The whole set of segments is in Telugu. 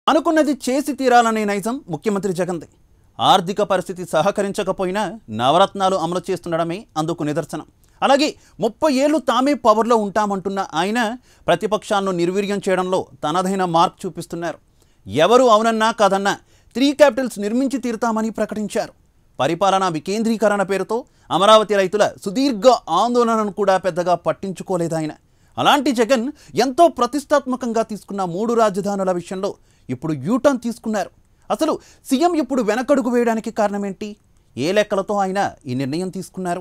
అనుకున్నది చేసి తీరాలనే నైజం ముఖ్యమంత్రి జగన్ది. ఆర్థిక పరిస్థితి సహకరించకపోయినా నవరత్నాలు అమలు చేస్తుండడమే అందుకు నిదర్శనం. అలాగే 30 ఏళ్లు తామే పవర్లో ఉంటామంటున్న ఆయన ప్రతిపక్షాలను నిర్వీర్యం చేయడంలో తనదైన మార్క్ చూపిస్తున్నారు. ఎవరు అవునన్నా కాదన్నా 3 క్యాపిటల్స్ నిర్మించి తీరుతామని ప్రకటించారు. పరిపాలనా వికేంద్రీకరణ పేరుతో అమరావతి రైతుల సుదీర్ఘ ఆందోళనను కూడా పెద్దగా పట్టించుకోలేదు ఆయన. అలాంటి జగన్ ఎంతో ప్రతిష్టాత్మకంగా తీసుకున్న 3 రాజధానుల విషయంలో ఇప్పుడు యూటర్న్ తీసుకున్నారు. అసలు సీఎం ఇప్పుడు వెనకడుగు వేయడానికి కారణమేంటి? ఏ లెక్కలతో ఆయన ఈ నిర్ణయం తీసుకున్నారు?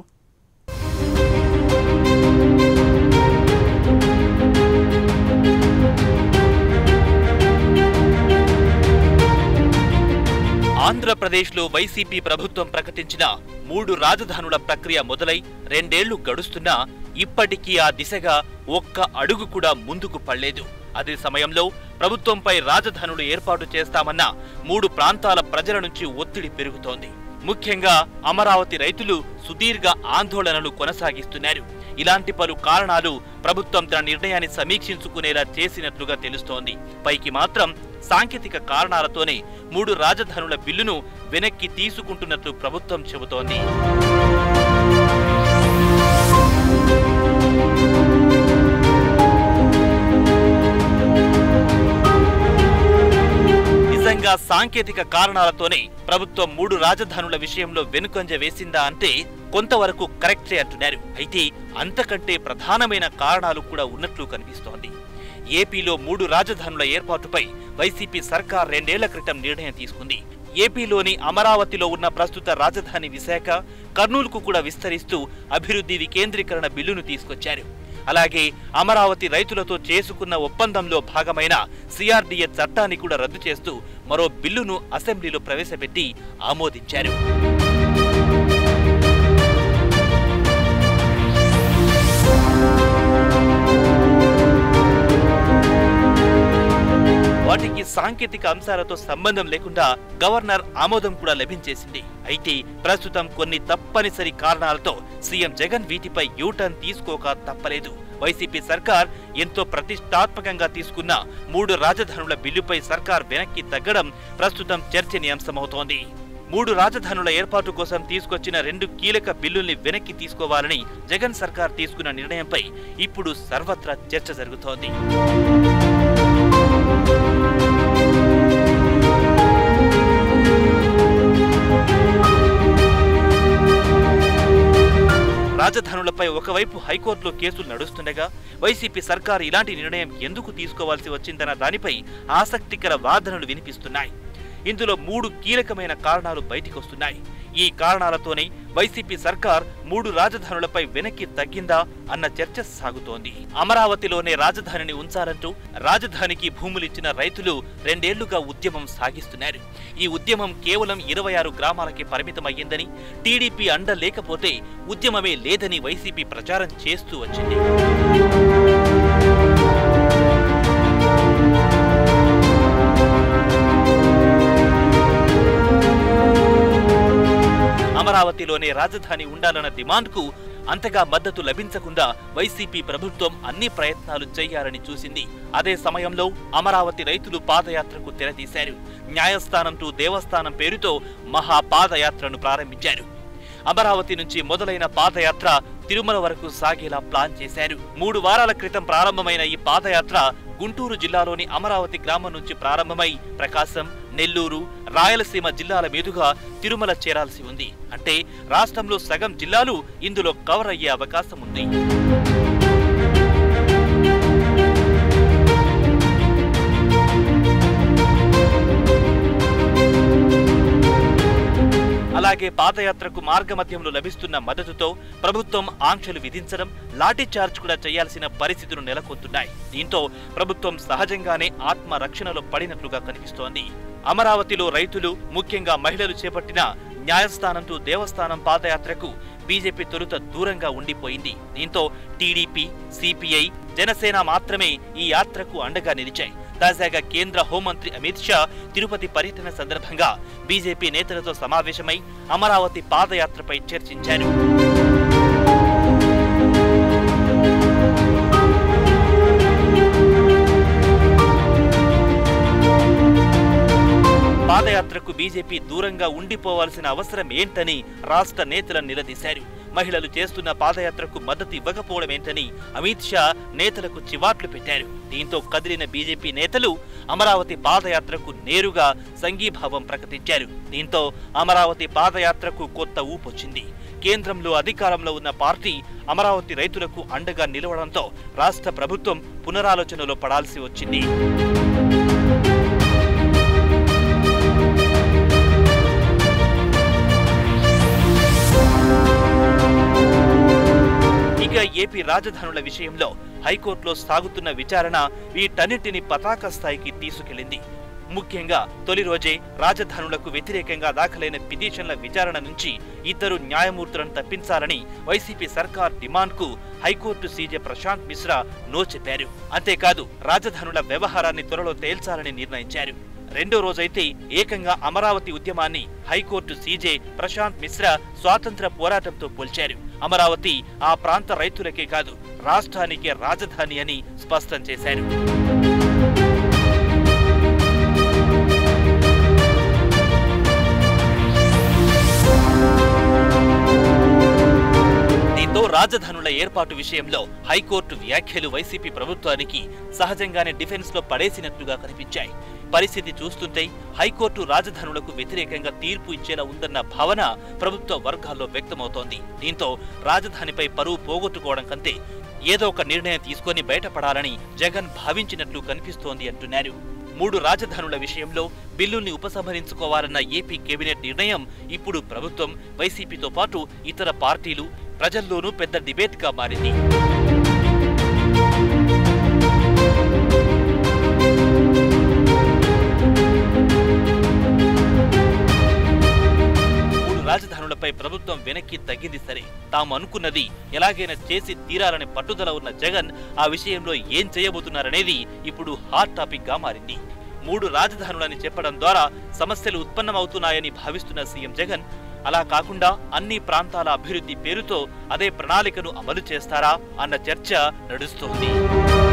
ఆంధ్రప్రదేశ్లో వైసీపీ ప్రభుత్వం ప్రకటించిన 3 రాజధానుల ప్రక్రియ మొదలై 2 ఏళ్లు గడుస్తున్నా ఇప్పటికీ ఆ దిశగా ఒక్క అడుగు కూడా ముందుకు పడలేదు. అదే సమయంలో ప్రభుత్వంపై రాజధానులు ఏర్పాటు చేస్తామన్న 3 ప్రాంతాల ప్రజల నుంచి ఒత్తిడి పెరుగుతోంది. ముఖ్యంగా అమరావతి రైతులు సుదీర్ఘ ఆందోళనలు కొనసాగిస్తున్నారు. ఇలాంటి పలు కారణాలు ప్రభుత్వం తన నిర్ణయాన్ని సమీక్షించుకునేలా చేసినట్లుగా తెలుస్తోంది. పైకి మాత్రం సాంకేతిక కారణాలతోనే 3 రాజధానుల బిల్లును వెనక్కి తీసుకుంటున్నట్లు ప్రభుత్వం చెబుతోంది. నిజంగా సాంకేతిక కారణాలతోనే ప్రభుత్వం 3 రాజధానుల విషయంలో వెనుకంజ వేసిందా అంటే కొంతవరకు కరెక్టే అంటున్నారు. అయితే అంతకంటే ప్రధానమైన కారణాలు కూడా ఉన్నట్లు కనిపిస్తోంది. ఏపీలో 3 రాజధానుల ఏర్పాటుపై వైసీపీ సర్కార్ 2 ఏళ్ల క్రితం నిర్ణయం తీసుకుంది. ఏపీలోని అమరావతిలో ఉన్న ప్రస్తుత రాజధాని విశాఖ, కర్నూలుకు కూడా విస్తరిస్తూ అభివృద్ధి వికేంద్రీకరణ బిల్లును తీసుకొచ్చారు. అలాగే అమరావతి రైతులతో చేసుకున్న ఒప్పందంలో భాగమైన సిఆర్డీఏ చట్టాన్ని కూడా రద్దు చేస్తూ మరో బిల్లును అసెంబ్లీలో ప్రవేశపెట్టి ఆమోదించారు. వాటికి సాంకేతిక అంశాలతో సంబంధం లేకుండా గవర్నర్ ఆమోదం కూడా లభించేసింది. అయితే ప్రస్తుతం కొన్ని తప్పనిసరి కారణాలతో సీఎం జగన్ వీటిపై యూటర్న్ తీసుకోక తప్పలేదు. వైసీపీ సర్కార్ ఎంతో ప్రతిష్టాత్మకంగా తీసుకున్న 3 రాజధానుల బిల్లుపై సర్కార్ వెనక్కి తగ్గడం ప్రస్తుతం చర్చనీయాంశమవుతోంది. 3 రాజధానుల ఏర్పాటు కోసం తీసుకొచ్చిన 2 కీలక బిల్లుల్ని వెనక్కి తీసుకోవాలని జగన్ సర్కార్ తీసుకున్న నిర్ణయంపై ఇప్పుడు సర్వత్రా చర్చ జరుగుతోంది. రాజధానులపై ఒకవైపు హైకోర్టులో కేసులు నడుస్తుండగా వైసీపీ సర్కార్ ఇలాంటి నిర్ణయం ఎందుకు తీసుకోవాల్సి వచ్చిందన్న దానిపై ఆసక్తికర వాదనలు వినిపిస్తున్నాయి. ఇందులో 3 కీలకమైన కారణాలు బయటికొస్తున్నాయి. ఈ కారణాలతోనే వైసీపీ సర్కార్ 3 రాజధానులపై వెనక్కి తగ్గిందా అన్న చర్చ సాగుతోంది. అమరావతిలోనే రాజధానిని ఉంచాలంటూ రాజధానికి భూములిచ్చిన రైతులు 2 ఏళ్లుగా ఉద్యమం సాగిస్తున్నారు. ఈ ఉద్యమం కేవలం 26 గ్రామాలకి పరిమితమయ్యిందని, టీడీపీ అండ లేకపోతే ఉద్యమమే లేదని వైసీపీ ప్రచారం చేస్తూ వచ్చింది. అమరావతిలోనే రాజధాని ఉండాలన్న డిమాండ్కు అంతగా మద్దతు లభించకుండా వైసీపీ ప్రభుత్వం అన్ని ప్రయత్నాలు చేయాలని చూసింది. అదే సమయంలో అమరావతి రైతులు పాదయాత్రకు తెరతీశారు. న్యాయస్థానం టు దేవస్థానం పేరుతో మహాపాదయాత్రను ప్రారంభించారు. అమరావతి నుంచి మొదలైన పాదయాత్ర తిరుమల వరకు సాగేలా ప్లాన్ చేశారు. 3 వారాల క్రితం ప్రారంభమైన ఈ పాదయాత్ర గుంటూరు జిల్లాలోని అమరావతి గ్రామం నుంచి ప్రారంభమై ప్రకాశం, నెల్లూరు, రాయలసీమ జిల్లాల మీదుగా తిరుమల చేరాల్సి ఉంది. అంటే రాష్ట్రంలో సగం జిల్లాలు ఇందులో కవర్ అయ్యే అవకాశం ఉంది. అలాగే పాదయాత్రకు మార్గమధ్యంలో లభిస్తున్న మద్దతుతో ప్రభుత్వం ఆంక్షలు విధించడం, లాఠీచార్జ్ కూడా చేయాల్సిన పరిస్థితులు నెలకొంటున్నాయి. దీంతో ప్రభుత్వం సహజంగానే ఆత్మరక్షణలో పడినట్లుగా కనిపిస్తోంది. అమరావతిలో రైతులు, ముఖ్యంగా మహిళలు చేపట్టిన న్యాయస్థానం టు దేవస్థానం పాదయాత్రకు బీజేపీ తొలుత దూరంగా ఉండిపోయింది. దీంతో టీడీపీ, సిపిఐ, జనసేన మాత్రమే ఈ యాత్రకు అండగా నిలిచాయి. తాజాగా కేంద్ర హోంమంత్రి అమిత్ షా తిరుపతి పర్యటన సందర్భంగా బీజేపీ నేతలతో సమావేశమై అమరావతి పాదయాత్రపై చర్చించారు. పాదయాత్రకు బీజేపీ దూరంగా ఉండిపోవాల్సిన అవసరం ఏంటని రాష్ట్ర నేతలను నిలదీశారు. మహిళలు చేస్తున్న పాదయాత్రకు మద్దతు ఇవ్వకపోవడం ఏంటని అమిత్ షా నేతలకు చివాట్లు పెట్టారు. దీంతో కదిలిన బీజేపీ నేతలు అమరావతి పాదయాత్రకు నేరుగా సంఘీభావం ప్రకటించారు. దీంతో అమరావతి పాదయాత్రకు కొత్త ఊపొచ్చింది. కేంద్రంలో అధికారంలో ఉన్న పార్టీ అమరావతి రైతులకు అండగా నిలవడంతో రాష్ట్ర ప్రభుత్వం పునరాలోచనలో పడాల్సి వచ్చింది. ఇక ఏపీ రాజధానుల విషయంలో హైకోర్టులో సాగుతున్న విచారణ వీటన్నిటిని పతాక స్థాయికి తీసుకెళ్లింది. ముఖ్యంగా తొలి రోజే రాజధానులకు వ్యతిరేకంగా దాఖలైన పిటిషన్ల విచారణ నుంచి ఇద్దరు న్యాయమూర్తులను తప్పించాలని వైసీపీ సర్కార్ డిమాండ్కు high court CJ Prashant Mishra no చెప్పారు. అంతేకాదు రాజధానుల వ్యవహారాన్ని త్వరలో తేల్చాలని నిర్ణయించారు. రెండో రోజైతే ఏకంగా అమరావతి ఉద్యమాన్ని హైకోర్టు సీజే ప్రశాంత్ మిశ్రా స్వాతంత్ర పోరాటంతో పోల్చారు. అమరావతి ఆ ప్రాంత రైతులకే కాదు రాష్ట్రానికే రాజధాని అని స్పష్టం చేశారు. దీంతో రాజధానుల ఏర్పాటు విషయంలో హైకోర్టు వ్యాఖ్యలు వైసీపీ ప్రభుత్వానికి సహజంగానే డిఫెన్స్ లో పడేసినట్లుగా కనిపించాయి. పరిస్థితి చూస్తుంటే హైకోర్టు రాజధానులకు వ్యతిరేకంగా తీర్పు ఇచ్చేలా ఉందన్న భావన ప్రభుత్వ వర్గాల్లో వ్యక్తమవుతోంది. దీంతో రాజధానిపై పరువు పోగొట్టుకోవడం కంటే ఏదో ఒక నిర్ణయం తీసుకొని బయటపడాలని జగన్ భావించినట్లు కనిపిస్తోంది అంటున్నారు. 3 రాజధానుల విషయంలో బిల్లుల్ని ఉపసంహరించుకోవాలన్న ఏపీ కేబినెట్ నిర్ణయం ఇప్పుడు ప్రభుత్వం, వైసీపీతో పాటు ఇతర పార్టీలు, ప్రజల్లోనూ పెద్ద డిబేట్గా మారింది. రాజధానులపై ప్రభుత్వం వెనక్కి తగ్గింది సరే, తాము అనుకున్నది ఎలాగైనా చేసి తీరాలని పట్టుదల ఉన్న జగన్ ఆ విషయంలో ఏం చేయబోతున్నారనేది ఇప్పుడు హాట్ టాపిక్ గా మారింది. 3 రాజధానులని చెప్పడం ద్వారా సమస్యలు ఉత్పన్నమవుతున్నాయని భావిస్తున్న సీఎం జగన్ అలా కాకుండా అన్ని ప్రాంతాల అభివృద్ధి పేరుతో అదే ప్రణాళికను అమలు చేస్తారా అన్న చర్చ నడుస్తోంది.